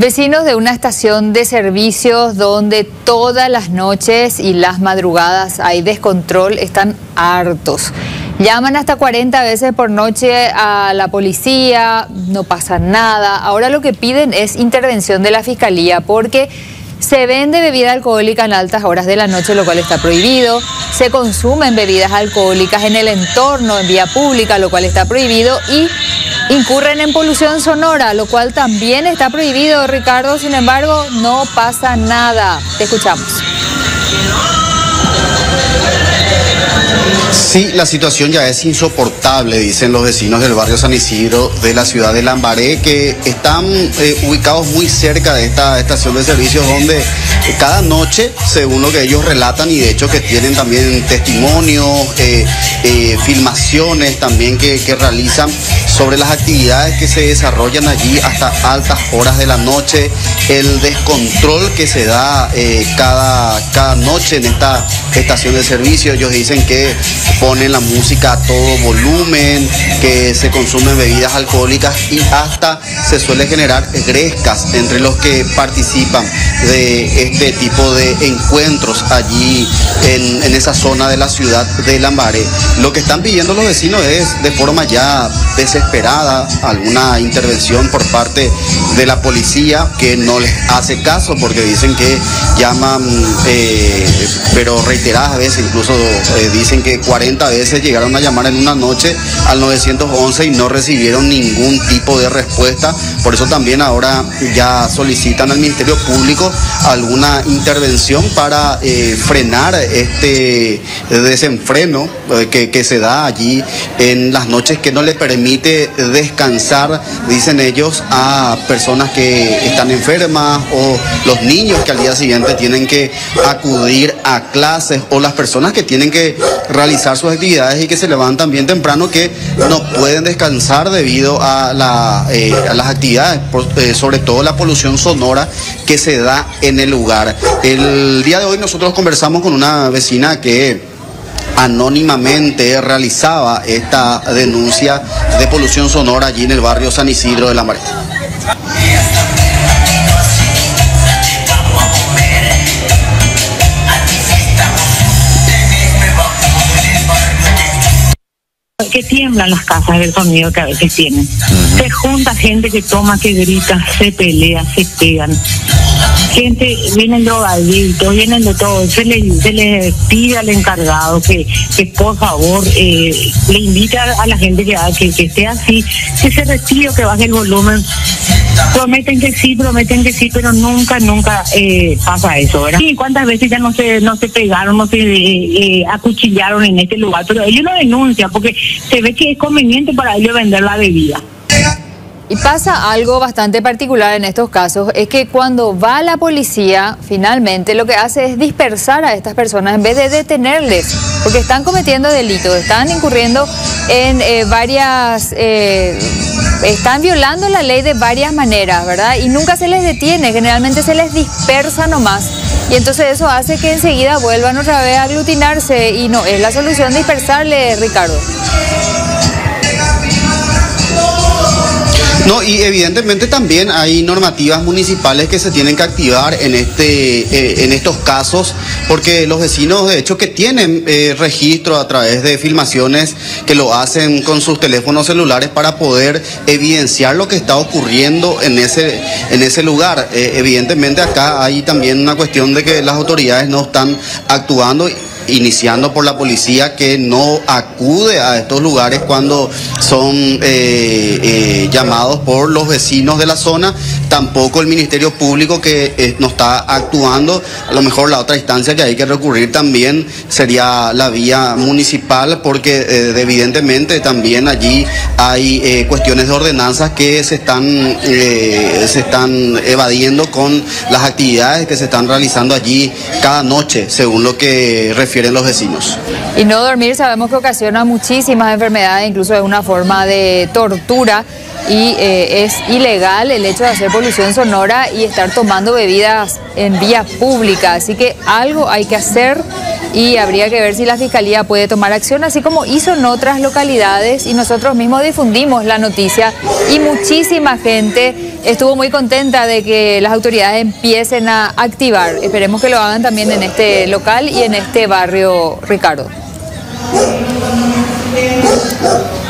Vecinos de una estación de servicios donde todas las noches y las madrugadas hay descontrol están hartos. Llaman hasta 40 veces por noche a la policía, no pasa nada. Ahora lo que piden es intervención de la Fiscalía porque se vende bebida alcohólica en altas horas de la noche, lo cual está prohibido. Se consumen bebidas alcohólicas en el entorno, en vía pública, lo cual está prohibido. Y incurren en polución sonora, lo cual también está prohibido, Ricardo. Sin embargo, no pasa nada. Te escuchamos. Sí, la situación ya es insoportable, dicen los vecinos del barrio San Isidro de la ciudad de Lambaré, que están ubicados muy cerca de esta estación de servicios donde cada noche, según lo que ellos relatan, y de hecho que tienen también testimonios, filmaciones también que realizan sobre las actividades que se desarrollan allí hasta altas horas de la noche, el descontrol que se da cada noche en esta estación de servicio. Ellos dicen que ponen la música a todo volumen, que se consumen bebidas alcohólicas y hasta se suele generar grescas entre los que participan de este tipo de encuentros allí en esa zona de la ciudad de Lambaré. Lo que están pidiendo los vecinos es de forma ya desesperada alguna intervención por parte de la policía, que no les hace caso porque dicen que llaman, pero reiteradas veces, incluso dicen que 40 veces llegaron a llamar en una noche al 911 y no recibieron ningún tipo de respuesta. Por eso también ahora ya solicitan al Ministerio Público alguna intervención para frenar este desenfreno que se da allí en las noches, que no le permite descansar, dicen ellos, a personas que están enfermas o los niños que al día siguiente tienen que acudir a clases, o las personas que tienen que realizar sus actividades y que se levantan bien temprano, que no pueden descansar debido a las actividades, sobre todo la polución sonora que se da en el lugar. El día de hoy nosotros conversamos con una vecina que anónimamente realizaba esta denuncia de polución sonora allí en el barrio San Isidro de Lambaré. Que tiemblan las casas del sonido que a veces tienen. Se junta gente que toma, que grita, se pelea, se pegan. Gente, vienen drogadictos, vienen de todo. Se le pide al encargado que por favor le invite a la gente que esté así, que se retire, que baje el volumen. Prometen que sí, pero nunca pasa eso, ¿verdad? Sí, cuántas veces ya no se pegaron, no se acuchillaron en este lugar, pero ellos lo denuncian porque se ve que es conveniente para ellos vender la bebida. Y pasa algo bastante particular en estos casos, es que cuando va la policía, finalmente lo que hace es dispersar a estas personas en vez de detenerles, porque están cometiendo delitos, están incurriendo en están violando la ley de varias maneras, ¿verdad? Y nunca se les detiene, generalmente se les dispersa nomás. Y entonces eso hace que enseguida vuelvan otra vez a aglutinarse, y no es la solución dispersarle, Ricardo. No, y evidentemente también hay normativas municipales que se tienen que activar en estos casos, porque los vecinos, de hecho, que tienen registro a través de filmaciones que lo hacen con sus teléfonos celulares para poder evidenciar lo que está ocurriendo en ese lugar. Evidentemente acá hay también una cuestión de que las autoridades no están actuando, iniciando por la policía, que no acude a estos lugares cuando son llamados por los vecinos de la zona. Tampoco el Ministerio Público, que no está actuando. A lo mejor la otra instancia que hay que recurrir también sería la vía municipal, porque evidentemente también allí hay cuestiones de ordenanzas que se están evadiendo con las actividades que se están realizando allí cada noche, según lo que refieren los vecinos. Y no dormir sabemos que ocasiona muchísimas enfermedades, incluso es una forma de tortura. y es ilegal el hecho de hacer polución sonora y estar tomando bebidas en vía pública. Así que algo hay que hacer y habría que ver si la Fiscalía puede tomar acción, así como hizo en otras localidades, y nosotros mismos difundimos la noticia y muchísima gente estuvo muy contenta de que las autoridades empiecen a activar. Esperemos que lo hagan también en este local y en este barrio, Ricardo.